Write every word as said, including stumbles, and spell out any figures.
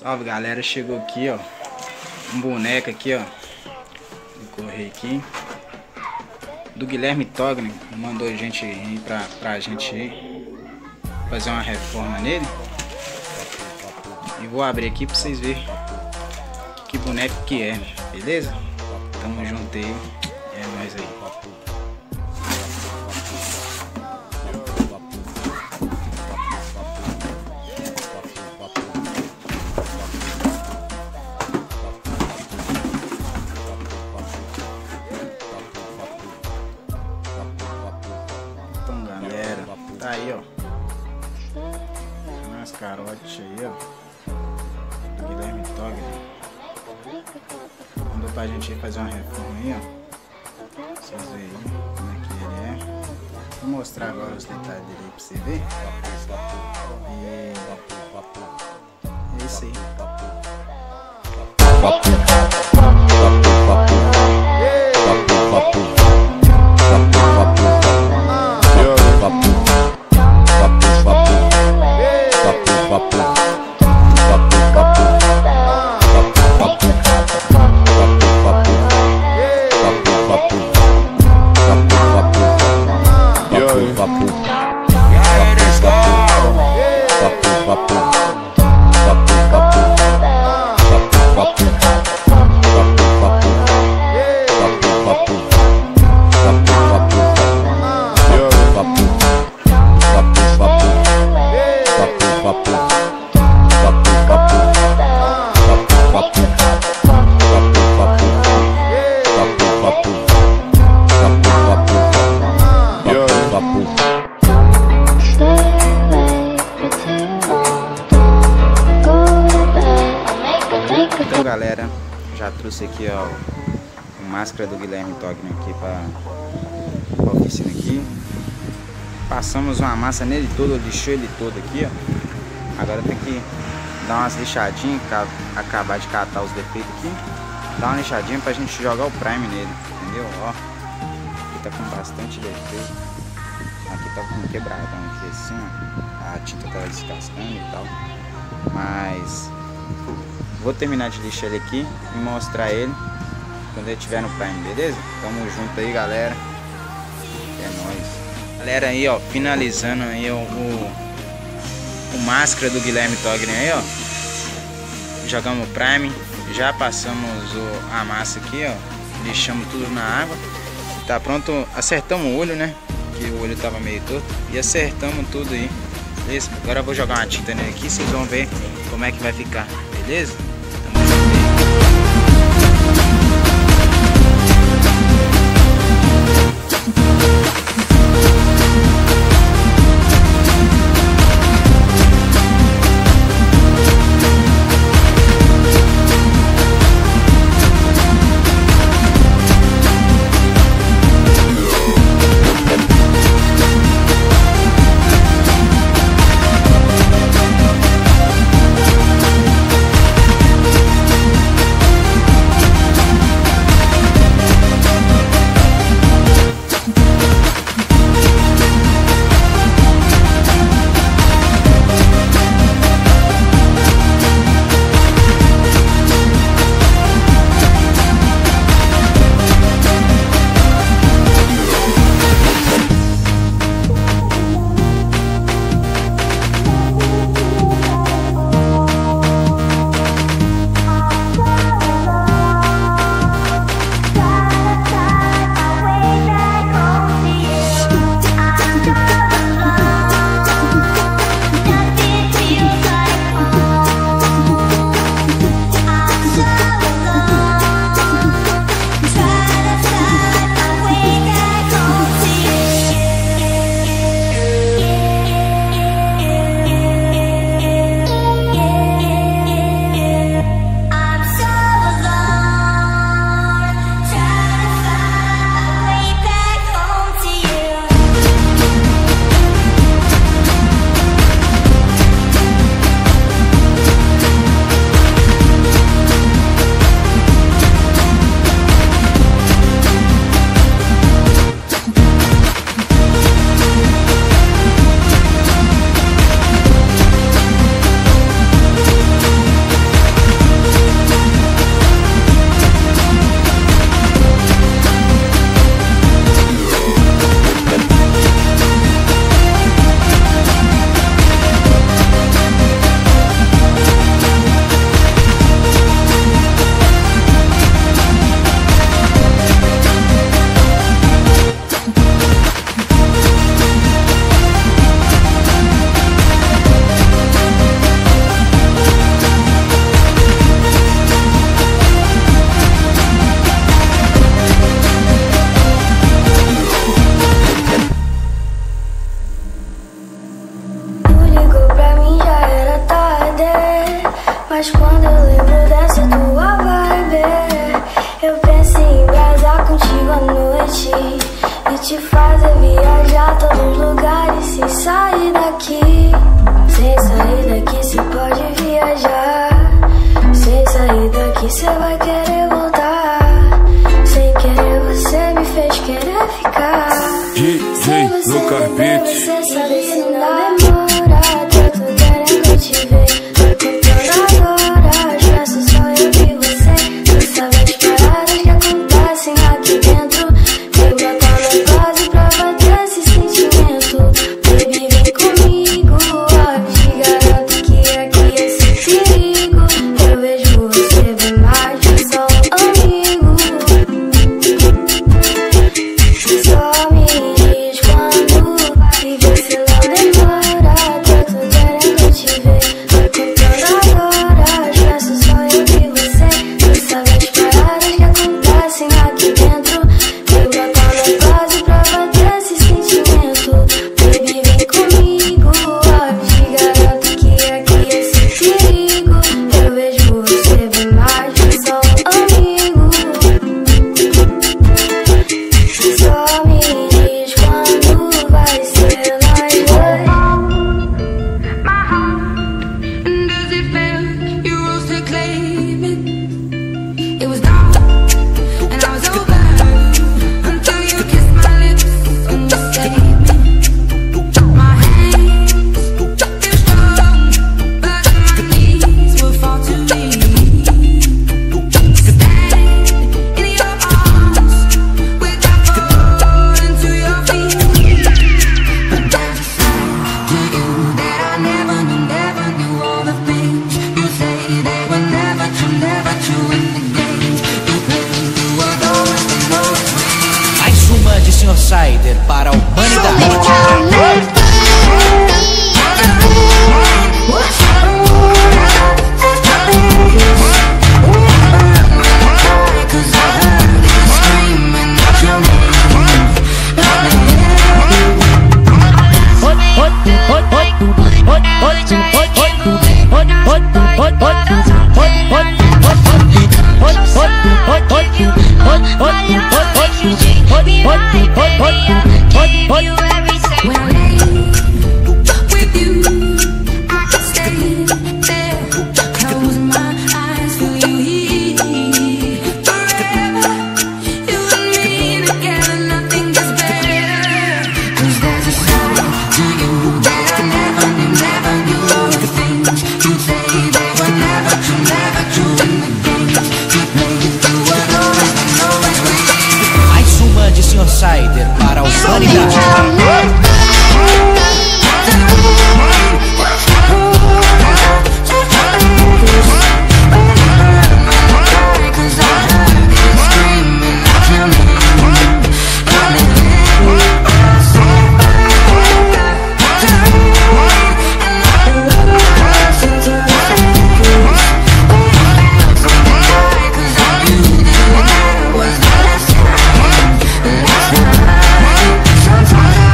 Salve galera, chegou aqui ó, um boneco aqui ó, vou correr aqui, do Guilherme Togni, mandou a gente ir pra, pra gente ir fazer uma reforma nele. E vou abrir aqui pra vocês verem que boneco que é, beleza? Tamo junto aí, é nóis aí. Então galera, tá aí ó, mascarote aí ó, do Guilherme Togni. Mandou pra gente ir fazer uma reforma aí ó, vocês verem aí como é que ele é. Vou mostrar agora os detalhes dele aí pra você ver. E é isso aí. Então galera, já trouxe aqui ó, o máscara do Guilherme Togni aqui para a oficina aqui. Passamos uma massa nele todo, lixou ele todo aqui ó. Agora tem que dar umas lixadinhas, acabar de catar os defeitos aqui. Dar uma lixadinha pra gente jogar o prime nele, entendeu? Ó, aqui tá com bastante defeito. Aqui tá com um quebradão aqui assim ó. A tinta tá descascando e tal. Mas vou terminar de lixar ele aqui e mostrar ele quando ele estiver no prime, beleza? Tamo junto aí galera. É nóis. Galera aí ó, finalizando aí ó, o, o máscara do Guilherme Togni aí ó. Jogamos o prime, já passamos o, a massa aqui ó, lixamos tudo na água. Tá pronto, acertamos o olho né, que o olho tava meio torto. E acertamos tudo aí, beleza? Agora eu vou jogar uma tinta nele aqui, vocês vão ver como é que vai ficar, beleza? Mas quando eu lembro dessa tua vibe, eu penso em embrasar contigo à noite e te fazer viajar a todos os lugares sem sair daqui. Sem sair daqui cê pode viajar. Sem sair daqui cê vai querer voltar. Sem querer você me fez querer ficar. D J Lucas Beats. Você sabe se não